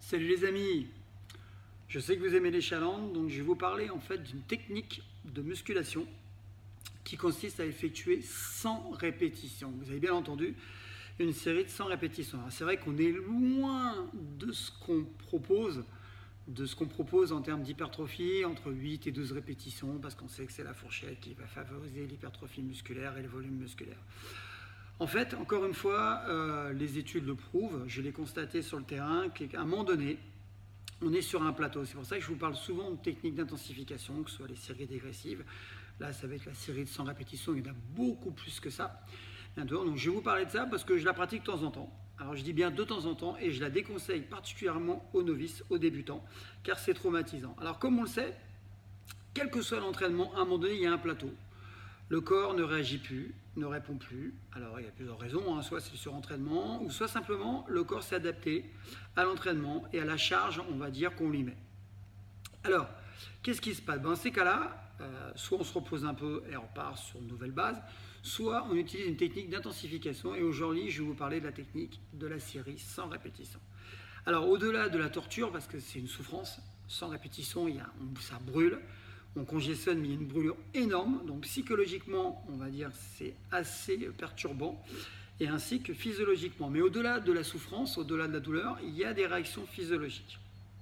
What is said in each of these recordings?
Salut les amis, je sais que vous aimez les challenges, donc je vais vous parler en fait d'une technique de musculation qui consiste à effectuer 100 répétitions. Vous avez bien entendu, une série de 100 répétitions. C'est vrai qu'on est loin de ce qu'on propose, en termes d'hypertrophie, entre 8 et 12 répétitions, parce qu'on sait que c'est la fourchette qui va favoriser l'hypertrophie musculaire et le volume musculaire. En fait, encore une fois, les études le prouvent, je l'ai constaté sur le terrain, qu'à un moment donné, on est sur un plateau. C'est pour ça que je vous parle souvent de techniques d'intensification, que ce soit les séries dégressives. Là, ça va être la série de 100 répétitions, il y en a beaucoup plus que ça. Donc, je vais vous parler de ça parce que je la pratique de temps en temps. Alors, je dis bien de temps en temps et je la déconseille particulièrement aux novices, aux débutants, car c'est traumatisant. Alors, comme on le sait, quel que soit l'entraînement, à un moment donné, il y a un plateau. Le corps ne réagit plus, ne répond plus. Alors il y a plusieurs raisons, soit c'est le surentraînement, ou soit simplement le corps s'est adapté à l'entraînement et à la charge, on va dire, qu'on lui met. Alors, qu'est-ce qui se passe? Dans ces cas-là, soit on se repose un peu et on repart sur une nouvelle base, soit on utilise une technique d'intensification. Et aujourd'hui, je vais vous parler de la technique de la série 100 répétitions. Alors, au-delà de la torture, parce que c'est une souffrance, 100 répétitions, ça brûle. On congestionne, mais il y a une brûlure énorme. Donc psychologiquement, on va dire, c'est assez perturbant. Et ainsi que physiologiquement. Mais au-delà de la souffrance, au-delà de la douleur, il y a des réactions physiologiques.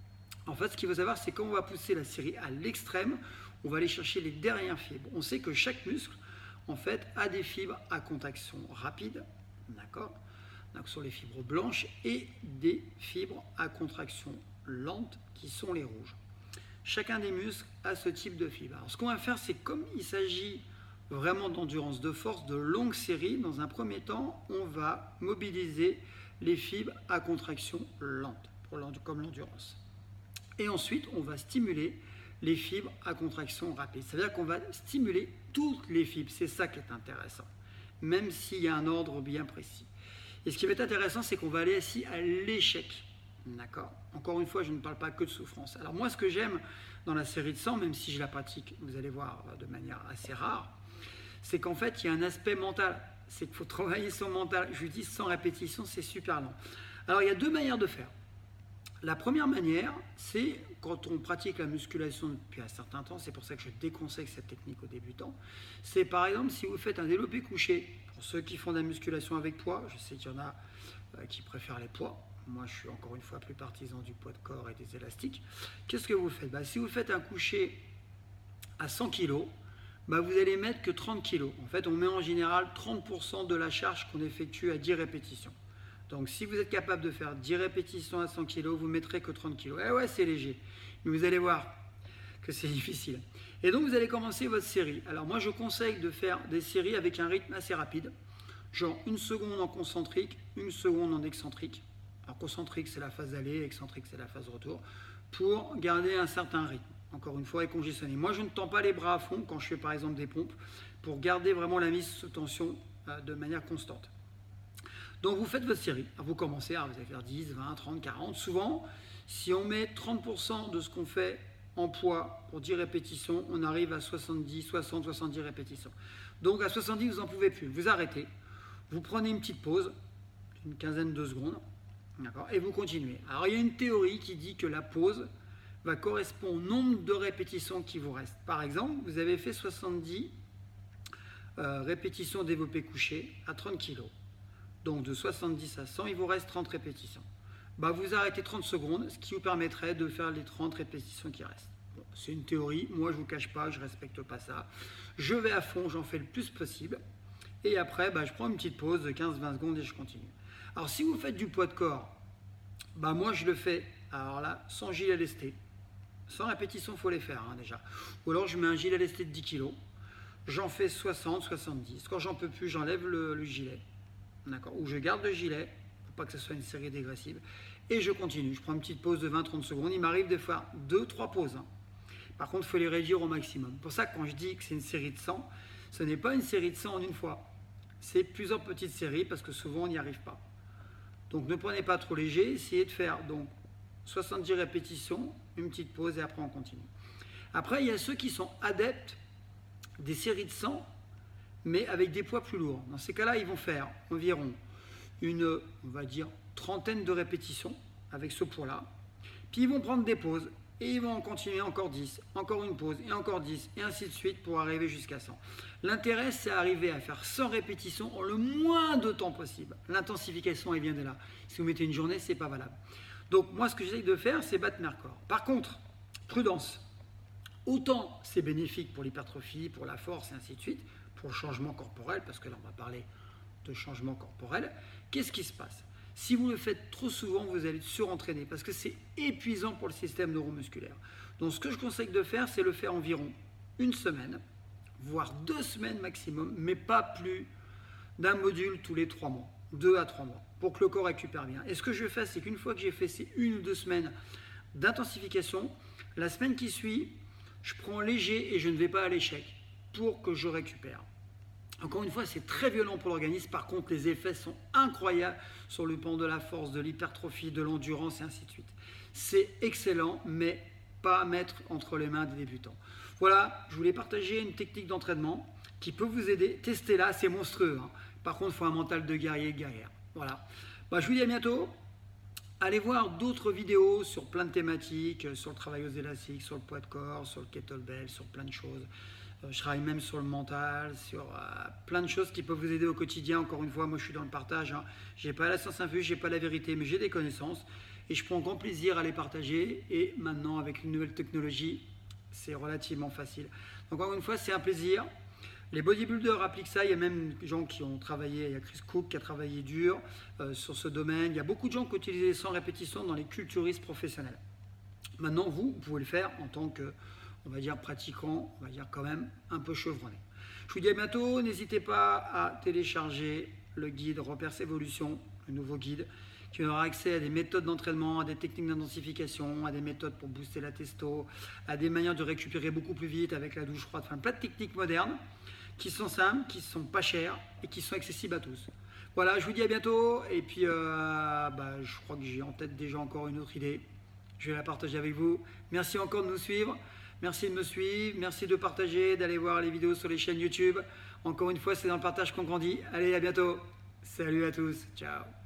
En fait, ce qu'il faut savoir, c'est quand on va pousser la série à l'extrême, on va aller chercher les dernières fibres. On sait que chaque muscle, en fait, a des fibres à contraction rapide, d'accord? Donc sur les fibres blanches, et des fibres à contraction lente, qui sont les rouges. Chacun des muscles a ce type de fibre. Alors, ce qu'on va faire, c'est comme il s'agit vraiment d'endurance, de force, de longues séries, dans un premier temps, on va mobiliser les fibres à contraction lente, comme l'endurance. Et ensuite, on va stimuler les fibres à contraction rapide. C'est-à-dire qu'on va stimuler toutes les fibres. C'est ça qui est intéressant, même s'il y a un ordre bien précis. Et ce qui va être intéressant, c'est qu'on va aller aussi à l'échec. D'accord. Encore une fois, je ne parle pas que de souffrance. Alors moi, ce que j'aime dans la série de 100, même si je la pratique, vous allez voir, de manière assez rare, c'est qu'en fait, il y a un aspect mental. C'est qu'il faut travailler son mental. Je vous dis, 100 répétitions, c'est super long. Alors, il y a deux manières de faire. La première manière, c'est quand on pratique la musculation depuis un certain temps, c'est pour ça que je déconseille cette technique aux débutants, c'est par exemple si vous faites un développé couché, pour ceux qui font de la musculation avec poids, je sais qu'il y en a qui préfèrent les poids. Moi, je suis encore une fois plus partisan du poids de corps et des élastiques. Qu'est-ce que vous faites? Si vous faites un couché à 100 kg, vous allez mettre que 30 kg. En fait, on met en général 30% de la charge qu'on effectue à 10 répétitions. Donc, si vous êtes capable de faire 10 répétitions à 100 kg, vous ne mettrez que 30 kg. Eh ouais, c'est léger. Mais vous allez voir que c'est difficile. Et donc, vous allez commencer votre série. Alors, moi, je conseille de faire des séries avec un rythme assez rapide. Genre 1 seconde en concentrique, 1 seconde en excentrique. Alors concentrique, c'est la phase d'aller, excentrique, c'est la phase retour, pour garder un certain rythme, encore une fois, et congestionner. Moi, je ne tends pas les bras à fond quand je fais par exemple des pompes, pour garder vraiment la mise sous tension de manière constante. Donc vous faites votre série, alors, vous commencez, vous allez faire 10, 20, 30, 40. Souvent, si on met 30% de ce qu'on fait en poids pour 10 répétitions, on arrive à 70, 60, 70 répétitions. Donc à 70, vous n'en pouvez plus, vous arrêtez, vous prenez une petite pause, une quinzaine de secondes, et vous continuez. Alors il y a une théorie qui dit que la pause va correspondre au nombre de répétitions qui vous restent. Par exemple, vous avez fait 70 répétitions développé couché à 30 kg. Donc de 70 à 100, il vous reste 30 répétitions. Vous arrêtez 30 secondes, ce qui vous permettrait de faire les 30 répétitions qui restent. Bon, c'est une théorie, moi je ne vous cache pas, je ne respecte pas ça. Je vais à fond, j'en fais le plus possible. Et après, je prends une petite pause de 15-20 secondes et je continue. Alors si vous faites du poids de corps, moi je le fais, alors là, sans gilet lesté. 100 répétitions, il faut les faire déjà. Ou alors je mets un gilet lesté de 10 kg, j'en fais 60, 70. Quand j'en peux plus, j'enlève le gilet, d'accord, ou je garde le gilet, pour pas que ce soit une série dégressive, et je continue. Je prends une petite pause de 20-30 secondes. Il m'arrive de faire 2-3 pauses. Par contre, il faut les réduire au maximum. Pour ça, quand je dis que c'est une série de 100, ce n'est pas une série de 100 en une fois. C'est plusieurs petites séries parce que souvent on n'y arrive pas. Donc ne prenez pas trop léger, essayez de faire donc 70 répétitions, une petite pause et après on continue. Après, il y a ceux qui sont adeptes des séries de 100, mais avec des poids plus lourds. Dans ces cas-là, ils vont faire environ on va dire, trentaine de répétitions avec ce poids-là. Puis ils vont prendre des pauses et ils vont en continuer encore 10, encore une pause et encore 10 et ainsi de suite pour arriver jusqu'à 100. L'intérêt, c'est arriver à faire 100 répétitions en le moins de temps possible. L'intensification, elle vient de là. Si vous mettez une journée, c'est pas valable. Donc moi, ce que j'essaie de faire, c'est battre mes records. Par contre, prudence. Autant c'est bénéfique pour l'hypertrophie, pour la force et ainsi de suite, pour le changement corporel, parce que là on va parler de changement corporel, qu'est-ce qui se passe? Si vous le faites trop souvent, vous allez surentraîner, parce que c'est épuisant pour le système neuromusculaire. Donc ce que je conseille de faire, c'est le faire environ une semaine, voire 2 semaines maximum, mais pas plus d'un module tous les 3 mois, 2 à 3 mois, pour que le corps récupère bien. Et ce que je fais, c'est qu'une fois que j'ai fait ces 1 ou 2 semaines d'intensification, la semaine qui suit, je prends léger et je ne vais pas à l'échec pour que je récupère. Encore une fois, c'est très violent pour l'organisme. Par contre, les effets sont incroyables sur le plan de la force, de l'hypertrophie, de l'endurance et ainsi de suite. C'est excellent, mais pas à mettre entre les mains des débutants. Voilà, je voulais partager une technique d'entraînement qui peut vous aider. Testez-la, c'est monstrueux. Hein. Par contre, il faut un mental de guerrier, guerrière. Voilà. Je vous dis à bientôt. Allez voir d'autres vidéos sur plein de thématiques, sur le travail aux élastiques, sur le poids de corps, sur le kettlebell, sur plein de choses. Je travaille même sur le mental, sur plein de choses qui peuvent vous aider au quotidien. Encore une fois, moi je suis dans le partage. Hein. Je n'ai pas la science infuse, je n'ai pas la vérité, mais j'ai des connaissances. Et je prends grand plaisir à les partager. Et maintenant, avec une nouvelle technologie, c'est relativement facile. Donc encore une fois, c'est un plaisir. Les bodybuilders appliquent ça, il y a même des gens qui ont travaillé, il y a Chris Cook qui a travaillé dur sur ce domaine, il y a beaucoup de gens qui utilisent les 100 répétitions dans les culturistes professionnels. Maintenant, vous pouvez le faire en tant que, on va dire, pratiquant, on va dire quand même un peu chevronné. Je vous dis à bientôt, n'hésitez pas à télécharger le guide Repers Evolution, le nouveau guide, qui aura accès à des méthodes d'entraînement, à des techniques d'intensification, à des méthodes pour booster la testo, à des manières de récupérer beaucoup plus vite avec la douche froide, enfin plein de techniques modernes qui sont simples, qui ne sont pas chères et qui sont accessibles à tous. Voilà, je vous dis à bientôt et puis je crois que j'ai en tête déjà encore une autre idée. Je vais la partager avec vous. Merci encore de nous suivre, merci de me suivre, merci de partager, d'aller voir les vidéos sur les chaînes YouTube. Encore une fois, c'est dans le partage qu'on grandit. Allez, à bientôt. Salut à tous, ciao.